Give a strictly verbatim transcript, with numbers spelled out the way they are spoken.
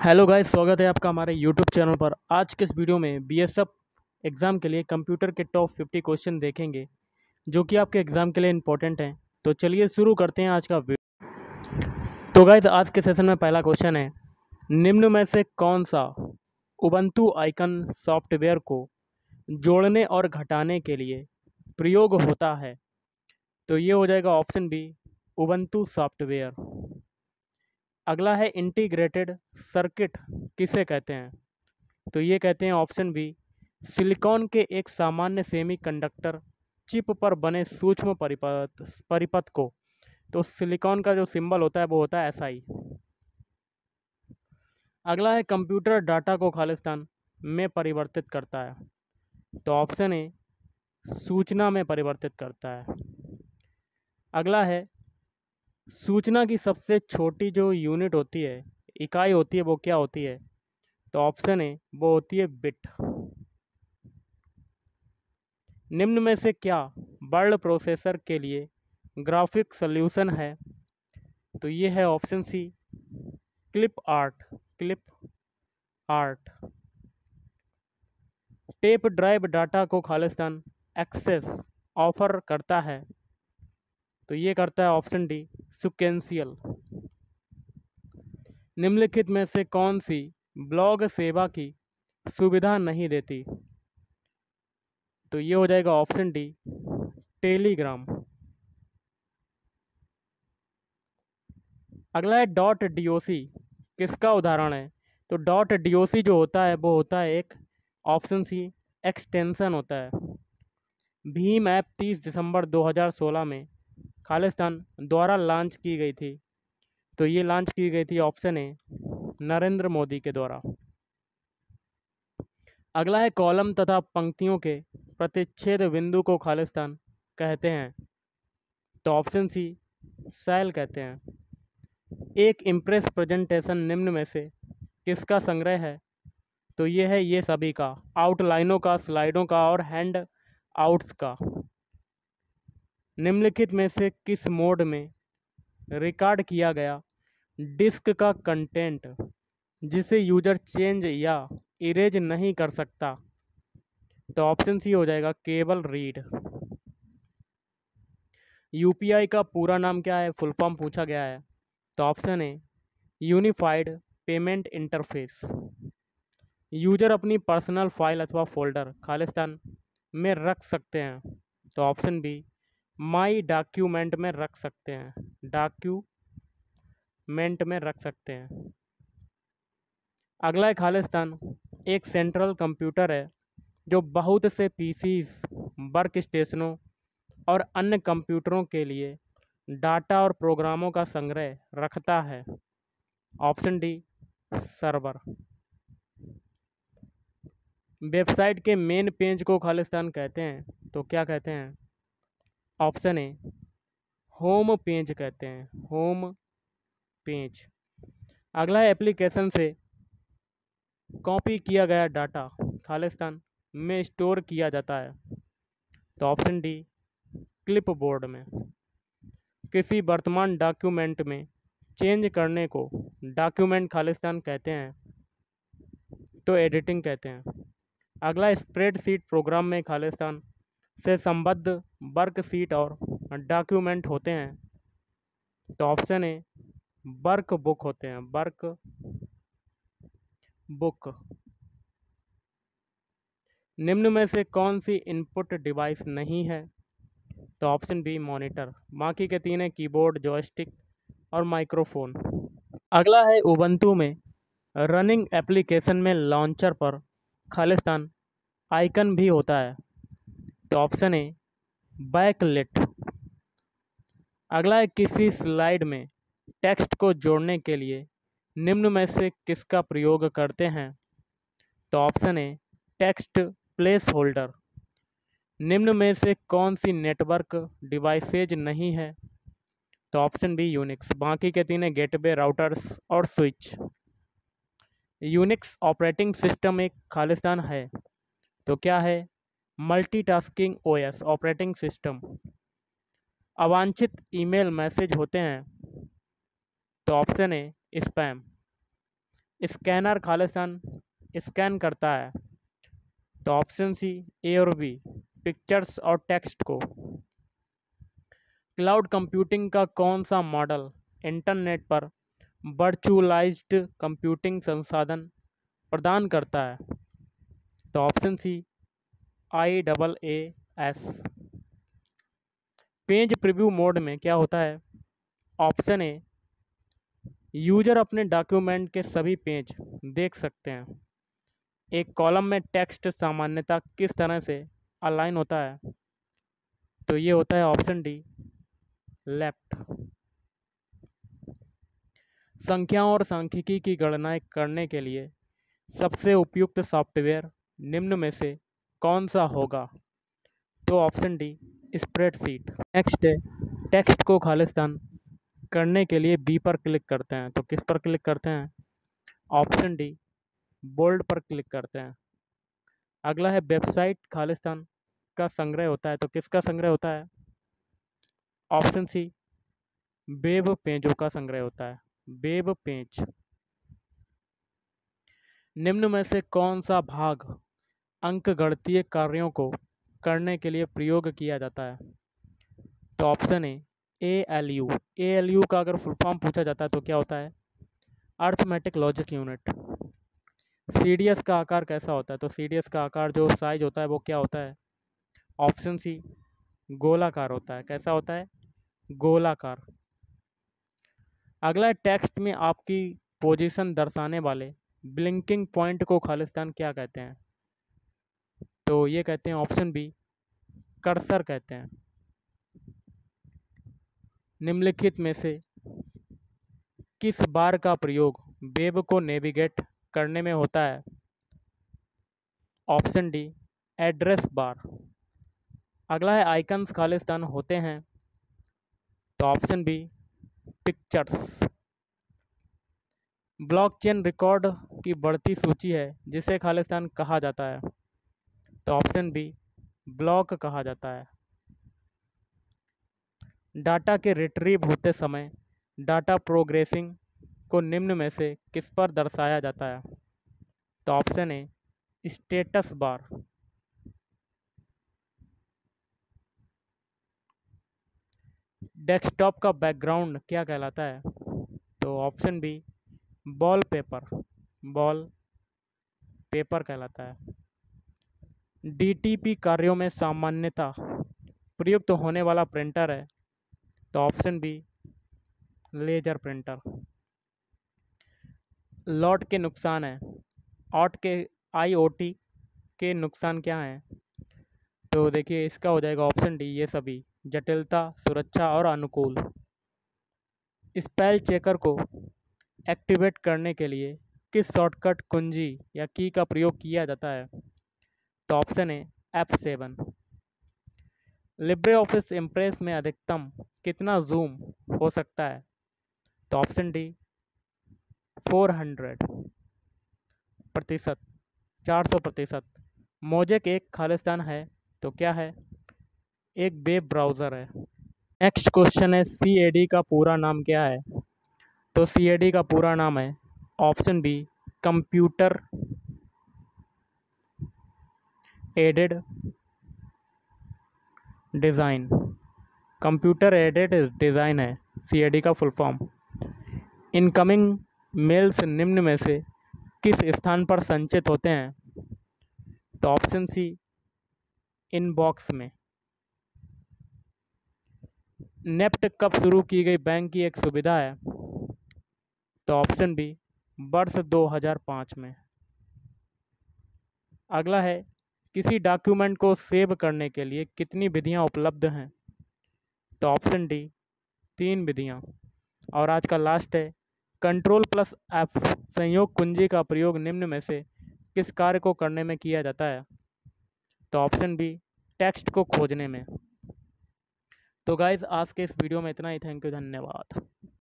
Hello guys, स्वागत है आपका हमारे यूट्यूब चैनल पर। आज के इस वीडियो में बीएसएफ एग्ज़ाम के लिए कंप्यूटर के टॉप फिफ्टी क्वेश्चन देखेंगे जो कि आपके एग्ज़ाम के लिए इम्पोर्टेंट हैं। तो चलिए शुरू करते हैं आज का वीडियो। तो गाइस, आज के सेशन में पहला क्वेश्चन है, निम्न में से कौन सा उबंटू आइकन सॉफ्टवेयर को जोड़ने और घटाने के लिए प्रयोग होता है? तो ये हो जाएगा ऑप्शन बी, उबंटू सॉफ्टवेयर। अगला है, इंटीग्रेटेड सर्किट किसे कहते हैं? तो ये कहते हैं ऑप्शन बी, सिलिकॉन के एक सामान्य सेमीकंडक्टर चिप पर बने सूक्ष्म परिपथ परिपथ को। तो सिलिकॉन का जो सिंबल होता है वो होता है एस आई। अगला है, कंप्यूटर डाटा को खालिस्तान में परिवर्तित करता है। तो ऑप्शन ए, सूचना में परिवर्तित करता है। अगला है, सूचना की सबसे छोटी जो यूनिट होती है, इकाई होती है, वो क्या होती है? तो ऑप्शन ए, वो होती है बिट। निम्न में से क्या वर्ड प्रोसेसर के लिए ग्राफिक सॉल्यूशन है? तो ये है option C, clip art. Clip art. Tape drive data को खालिस्तान एक्सेस ऑफर करता है। तो ये करता है ऑप्शन डी, सिक्वेंशियल। निम्नलिखित में से कौन सी ब्लॉग सेवा की सुविधा नहीं देती? तो ये हो जाएगा ऑप्शन डी, टेलीग्राम। अगला है, डॉट डीओसी किसका उदाहरण है? तो डॉट डीओसी जो होता है वो होता है एक, ऑप्शन सी, एक्सटेंशन होता है। भीम ऐप तीस दिसंबर दो हज़ार सोलह में खालिस्तान द्वारा लॉन्च की गई थी। तो ये लॉन्च की गई थी ऑप्शन ए, नरेंद्र मोदी के द्वारा। अगला है, कॉलम तथा पंक्तियों के प्रतिच्छेद बिंदु को खालिस्तान कहते हैं। तो ऑप्शन सी, सेल कहते हैं। एक इम्प्रेस प्रेजेंटेशन निम्न में से किसका संग्रह है? तो ये है ये सभी का, आउटलाइनों का, स्लाइडों का और हैंड आउट्स का। निम्नलिखित में से किस मोड में रिकॉर्ड किया गया डिस्क का कंटेंट जिसे यूजर चेंज या इरेज नहीं कर सकता? तो ऑप्शन सी हो जाएगा, केवल रीड। यूपीआई का पूरा नाम क्या है, फुल फॉर्म पूछा गया है। तो option A, unified payment interface. User अपनी पर्सनल फाइल अथवा फोल्डर खालिस्तान में रख सकते हैं। तो ऑप्शन बी, माई डॉक्यूमेंट में रख सकते हैं। डॉक्यूमेंट में रख सकते हैं। अगला है, खालिस्तान एक सेंट्रल कंप्यूटर है जो बहुत से पीसीज, वर्क स्टेशनों और अन्य कंप्यूटरों के लिए डाटा और प्रोग्रामों का संग्रह रखता है। Option D, server. वेबसाइट के मेन पेज को खालिस्तान कहते हैं। तो क्या कहते हैं? ऑप्शन ए, होम पेज कहते हैं। Home page. अगला है, एप्लीकेशन से कॉपी किया गया डाटा खालिस्तान में स्टोर किया जाता है। तो ऑप्शन डी, क्लिपबोर्ड में। किसी वर्तमान डॉक्यूमेंट में चेंज करने को डॉक्यूमेंट खालिस्तान कहते हैं। तो एडिटिंग कहते हैं। अगला, स्प्रेडशीट प्रोग्राम में खालिस्तान से संबद्ध वर्कशीट और डॉक्यूमेंट होते हैं। तो ऑप्शन ए, वर्क बुक होते हैं। Work book. निम्न में से कौन सी इनपुट डिवाइस नहीं है? तो ऑप्शन बी, मॉनिटर। बाकी के तीन है, कीबोर्ड, जॉयस्टिक और माइक्रोफोन। अगला है, उबंटू में रनिंग एप्लीकेशन में लॉन्चर पर खालिस्तान आइकन भी होता है। तो ऑप्शन ए, बैकलिट। अगला है, किसी स्लाइड में टेक्स्ट को जोड़ने के लिए निम्न में से किसका प्रयोग करते हैं? तो option A, text place holder. निम्न में से कौन सी नेटवर्क डिवाइसेज नहीं है? तो ऑप्शन बी, यूनिक्स। बाकी के तीन है, गेटवे, राउटर्स और स्विच। यूनिक्स ऑपरेटिंग सिस्टम एक खालिस्तान है। तो क्या है? Multitasking OS operating system. अवांछित ईमेल मैसेज होते हैं। तो ऑप्शन ए, स्पैम। स्कैनर खालिस्तान स्कैन करता है। तो ऑप्शन सी ए और बी, पिक्चर्स और टेक्स्ट को। क्लाउड कंप्यूटिंग का कौन सा मॉडल इंटरनेट पर वर्चुअलाइज्ड कंप्यूटिंग संसाधन प्रदान करता है? तो option C I double A S. Page preview mode में क्या होता है? ऑप्शन ए, यूजर अपने डॉक्यूमेंट के सभी पेज देख सकते हैं। एक कॉलम में टेक्स्ट सामान्यतः किस तरह से अलाइन होता है? तो ये होता है ऑप्शन डी, लेफ्ट। संख्याओं और सांख्यिकी की गणनाएं करने के लिए सबसे उपयुक्त सॉफ्टवेयर निम्न में से कौन सा होगा? तो ऑप्शन डी, स्प्रेडशीट। नेक्स्ट है, टेक्स्ट को खालिस्तान करने के लिए बी पर क्लिक करते हैं तो किस पर क्लिक करते हैं? ऑप्शन डी, बोल्ड पर क्लिक करते हैं। अगला है, वेबसाइट खालिस्तान का संग्रह होता है तो किसका संग्रह होता है? ऑप्शन सी, वेब पेजों का संग्रह होता है, वेब पेज। निम्न में से कौन सा भाग अंकगणितीय कार्यों को करने के लिए प्रयोग किया जाता है? तो option A, A L U. A L U का अगर फुल फॉर्म पूछा जाता है तो क्या होता है? Arithmetic logic unit. C D S का आकार कैसा होता है? तो सी डी एस का आकार जो साइज होता है वो क्या होता है? ऑप्शन सी, गोलाकार होता है। कैसा होता है? गोलाकार। अगला है, टेक्स्ट में आपकी पोजीशन दर्शाने वाले ब्लिंकिंग पॉइंट को खालिस्तान क्या कहते हैं? तो ये कहते हैं ऑप्शन बी, कर्सर कहते हैं। निम्नलिखित में से किस बार का प्रयोग वेब को नेविगेट करने में होता है? Option D, address bar. अगला है, आइकन्स खालिस्तान होते हैं तो option B, pictures. Blockchain record की बढ़ती सूची है जिसे खालिस्तान कहा जाता है तो ऑप्शन बी, ब्लॉक कहा जाता है। डाटा के रिट्रीव होते समय डाटा प्रोग्रेसिंग को निम्न में से किस पर दर्शाया जाता है? तो option A, status bar. Desktop का बैकग्राउंड क्या कहलाता है? तो option B, wall paper. Wall paper कहलाता है। डी टी पी कार्यों में सामान्यतः प्रयुक्त होने वाला प्रिंटर है तो ऑप्शन बी, लेजर प्रिंटर। लॉट के नुकसान है, ऑट के आई ओ टी के नुकसान क्या हैं? तो देखिए इसका हो जाएगा ऑप्शन डी, ये सभी, जटिलता, सुरक्षा और अनुकूल। स्पेल चेकर को एक्टिवेट करने के लिए किस शॉर्टकट कुंजी या की का प्रयोग किया जाता है? तो option A, F seven. LibreOffice Impress में अधिकतम कितना जूम हो सकता है? तो ऑप्शन डी, फोर हंड्रेड प्रतिशत, चार सौ प्रतिशत। मोजेक एक खालिस्तान है तो क्या है? एक वेब ब्राउज़र है। नेक्स्ट क्वेश्चन है, सी ए डी का पूरा नाम क्या है? तो सी ए डी का पूरा नाम है option B, computer aided design. Computer aided design है सी ए डी का फुल फॉर्म। इनकमिंग मेल्स निम्न में से किस स्थान पर संचित होते हैं? तो ऑप्शन सी, इनबॉक्स में। नेफ्ट कब शुरू की गई बैंक की एक सुविधा है? तो ऑप्शन बी, वर्ष दो हज़ार पाँच में। अगला है, किसी डॉक्यूमेंट को सेव करने के लिए कितनी विधियां उपलब्ध हैं? तो ऑप्शन डी, तीन विधियां। और आज का लास्ट है, कंट्रोल प्लस एफ संयोग कुंजी का प्रयोग निम्न में से किस कार्य को करने में किया जाता है? तो ऑप्शन बी, टेक्स्ट को खोजने में। तो गाइज आज के इस वीडियो में इतना ही। थैंक यू, धन्यवाद।